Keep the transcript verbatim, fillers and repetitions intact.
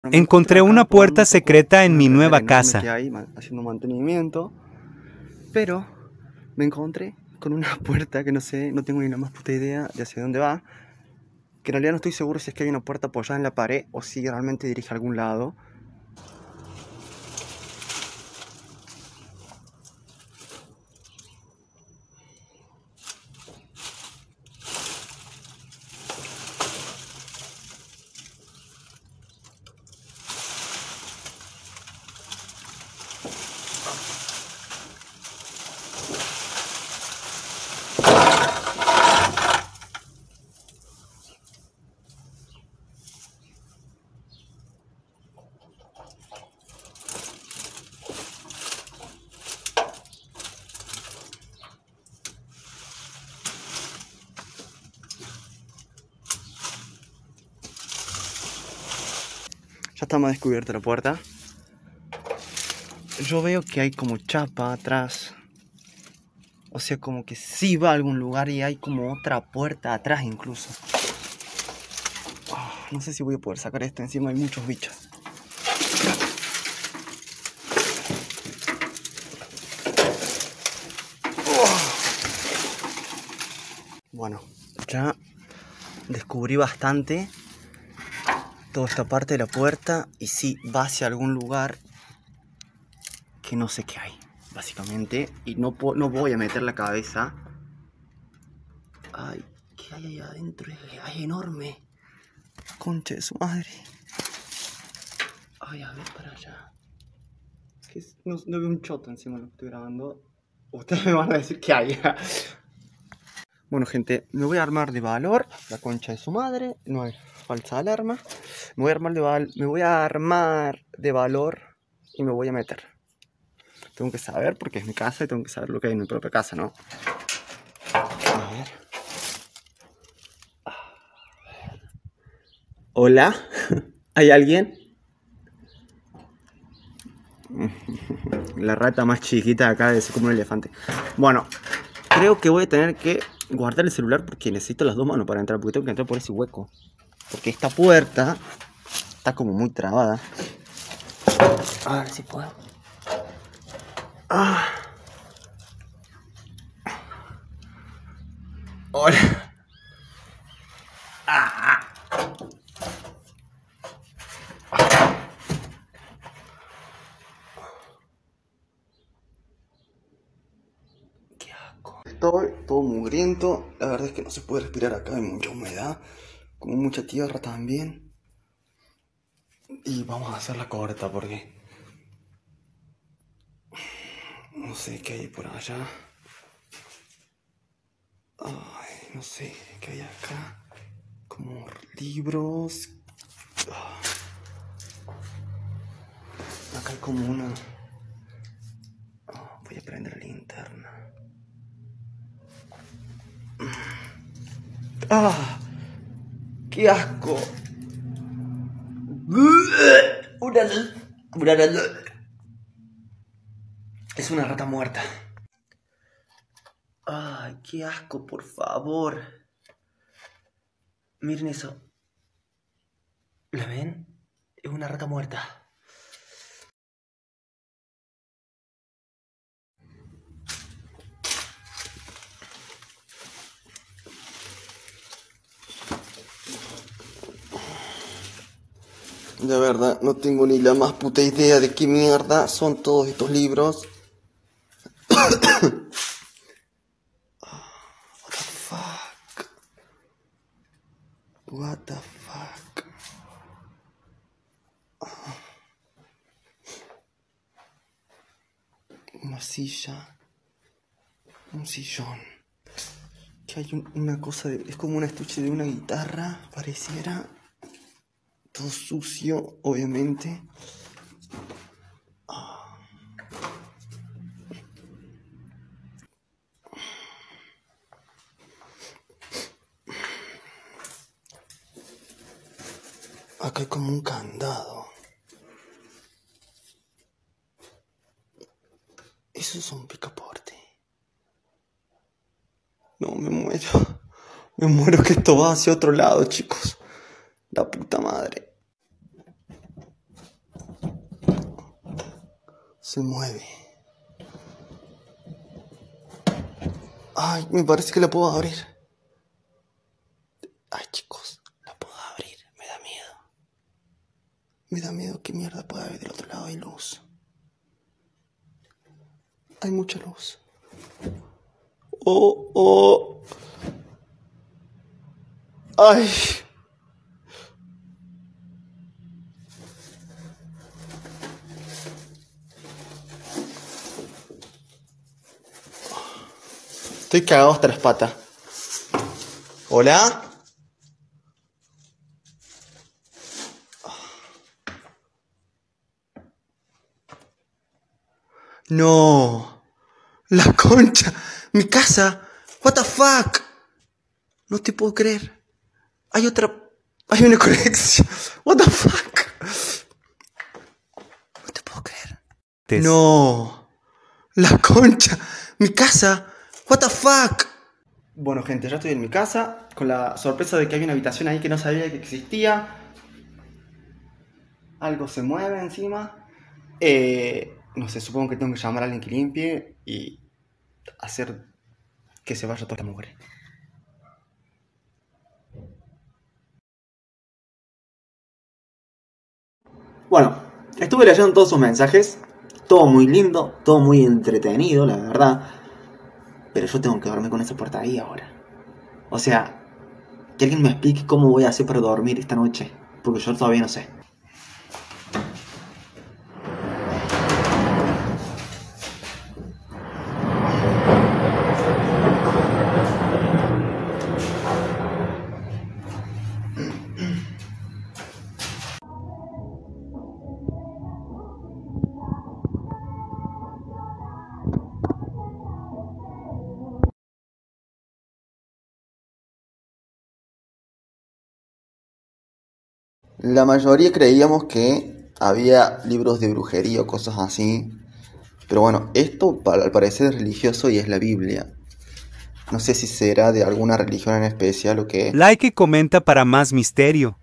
Encontré una puerta secreta en mi nueva casa. Que hay haciendo mantenimiento, pero me encontré con una puerta que no sé, no tengo ni la más puta idea de hacia dónde va. Que en realidad no estoy seguro si es que hay una puerta apoyada en la pared o si realmente dirige a algún lado. Ya está más descubierta la puerta. Yo veo que hay como chapa atrás. O sea, como que sí va a algún lugar y hay como otra puerta atrás incluso. Oh, no sé si voy a poder sacar esto, encima hay muchos bichos. Oh. Bueno, ya descubrí bastante toda esta parte de la puerta y sí, va hacia algún lugar que no sé qué hay, básicamente. Y no, no voy a meter la cabeza. Ay, ¿qué hay ahí adentro? Ay, enorme. Concha de su madre. Ay, a ver para allá. ¿Qué es? No, no veo un choto encima de lo que estoy grabando. Ustedes me van a decir qué hay. Bueno, gente, me voy a armar de valor. La concha de su madre. No hay falsa alarma. Me voy a armar de val me voy a armar de valor y me voy a meter. Tengo que saber porque es mi casa y tengo que saber lo que hay en mi propia casa, ¿no? A ver. Hola, ¿hay alguien? La rata más chiquita de acá debe ser como un elefante. Bueno, creo que voy a tener que guardar el celular porque necesito las dos manos para entrar, porque tengo que entrar por ese hueco. Porque esta puerta está como muy trabada. A ver si puedo. Ah. Hola. Ah. Qué asco. Estoy todo mugriento. La verdad es que no se puede respirar acá, hay mucha humedad, como mucha tierra también. Y vamos a hacerla corta porque no sé qué hay por allá. Ay, no sé qué hay acá. Como libros. Acá hay como una... Oh, voy a prender la linterna. ¡Ah! ¡Qué asco! Una... Una... Es una rata muerta. ¡Ay, qué asco, por favor! Miren eso. ¿La ven? Es una rata muerta. De verdad, no tengo ni la más puta idea de qué mierda son todos estos libros. What the fuck? What the fuck? Una silla. Un sillón. Que hay un, una cosa de... Es como una estuche de una guitarra, pareciera. Todo sucio, obviamente. Oh. Acá hay como un candado. Eso es un picaporte. No, me muero. Me muero que esto va hacia otro lado, chicos. La puta madre. Se mueve. Ay, me parece que la puedo abrir. Ay, chicos, la puedo abrir. Me da miedo. Me da miedo. ¿Qué mierda puede haber del otro lado? Hay luz. Hay mucha luz. Oh, oh. Ay. Estoy cagado hasta las patas. ¿Hola? No. La concha. Mi casa. What the fuck. No te puedo creer. Hay otra... Hay una conexión. What the fuck. No te puedo creer. Tes- No. La concha. Mi casa. What the fuck. Bueno, gente, ya estoy en mi casa. Con la sorpresa de que hay una habitación ahí que no sabía que existía. Algo se mueve encima. Eh, no sé, supongo que tengo que llamar a alguien que limpie y hacer que se vaya toda esta mugre. Bueno, estuve leyendo todos sus mensajes, todo muy lindo, todo muy entretenido, la verdad. Pero yo tengo que dormir con esa puerta ahí ahora. O sea, que alguien me explique cómo voy a hacer para dormir esta noche, porque yo todavía no sé. La mayoría creíamos que había libros de brujería o cosas así. Pero bueno, esto al parecer es religioso y es la Biblia. No sé si será de alguna religión en especial o qué. Like y comenta para más misterio.